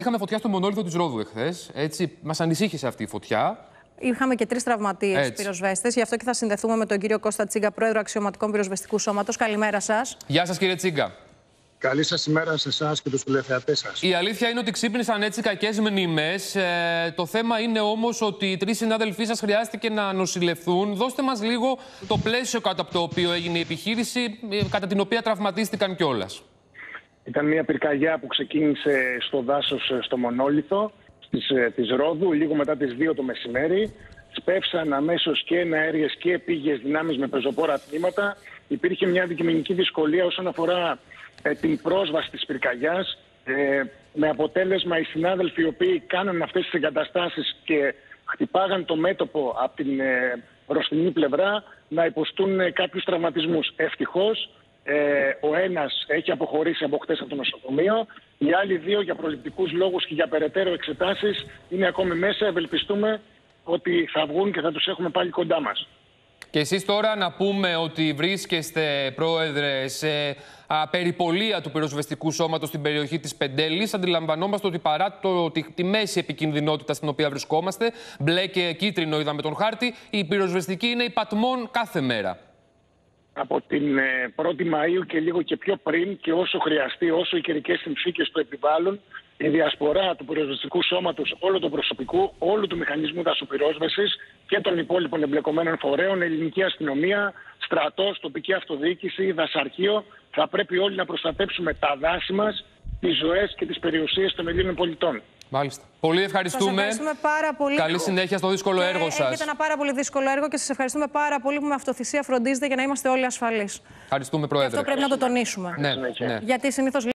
Είχαμε φωτιά στο μονόλιθο της Ρόδου εχθές. Έτσι, μας ανησύχησε αυτή η φωτιά. Είχαμε και 3 τραυματίες πυροσβέστες. Γι' αυτό και θα συνδεθούμε με τον κύριο Κώστα Τσίγκα, πρόεδρο Αξιωματικών Πυροσβεστικού Σώματος. Καλημέρα σας. Γεια σας, κύριε Τσίγκα. Καλή σας ημέρα σε εσάς και τους τηλεθεατές σας. Η αλήθεια είναι ότι ξύπνησαν έτσι κακές μνήμες. Το θέμα είναι όμως ότι οι 3 συνάδελφοί σας χρειάστηκε να νοσηλευθούν. Δώστε μας λίγο το πλαίσιο κάτω από το οποίο έγινε η επιχείρηση, κατά την οποία τραυματίστηκαν κιόλας. Ήταν μια πυρκαγιά που ξεκίνησε στο δάσος στο Μονόλιθο της Ρόδου, λίγο μετά τις 2 το μεσημέρι. Σπεύσαν αμέσως και εναέριες και επίγειες δυνάμεις με πεζοπόρα τμήματα. Υπήρχε μια αντικειμενική δυσκολία όσον αφορά την πρόσβαση της πυρκαγιάς, με αποτέλεσμα οι συνάδελφοι οι οποίοι κάναν αυτές τις εγκαταστάσεις και χτυπάγαν το μέτωπο από την μπροστινή πλευρά να υποστούν κάποιους τραυματισμούς. Ευτυχώς ο ένας έχει αποχωρήσει από χτες από το νοσοκομείο, οι άλλοι 2 για προληπτικούς λόγους και για περαιτέρω εξετάσεις είναι ακόμη μέσα. Ευελπιστούμε ότι θα βγουν και θα τους έχουμε πάλι κοντά μας. Και εσείς τώρα να πούμε ότι βρίσκεστε, πρόεδρε, σε περιπολία του πυροσβεστικού σώματος στην περιοχή της Πεντέλης. Αντιλαμβανόμαστε ότι παρά τη μέση επικινδυνότητα στην οποία βρισκόμαστε, μπλε και κίτρινο είδαμε τον χάρτη, η πυροσβεστική είναι υπατμών κάθε μέρα. Από την 1η Μαΐου και λίγο και πιο πριν, και όσο χρειαστεί, όσο οι καιρικές συνθήκες το επιβάλλουν, η διασπορά του πυροσβεστικού σώματος, όλου του προσωπικού, όλου του μηχανισμού δασοπυρόσβεσης και των υπόλοιπων εμπλεκομένων φορέων, ελληνική αστυνομία, στρατός, τοπική αυτοδιοίκηση, δασαρχείο, θα πρέπει όλοι να προστατέψουμε τα δάση μας, τις ζωές και τις περιουσίες των Ελλήνων πολιτών. Μάλιστα. Πολύ ευχαριστούμε. Σας ευχαριστούμε πάρα πολύ. Καλή συνέχεια στο δύσκολο έργο σας. Έχετε ένα πάρα πολύ δύσκολο έργο και σας ευχαριστούμε πάρα πολύ που με αυτοθυσία φροντίζετε για να είμαστε όλοι ασφαλείς. Ευχαριστούμε, πρόεδρε. Και αυτό πρέπει να το τονίσουμε. Ναι. Γιατί συνήθως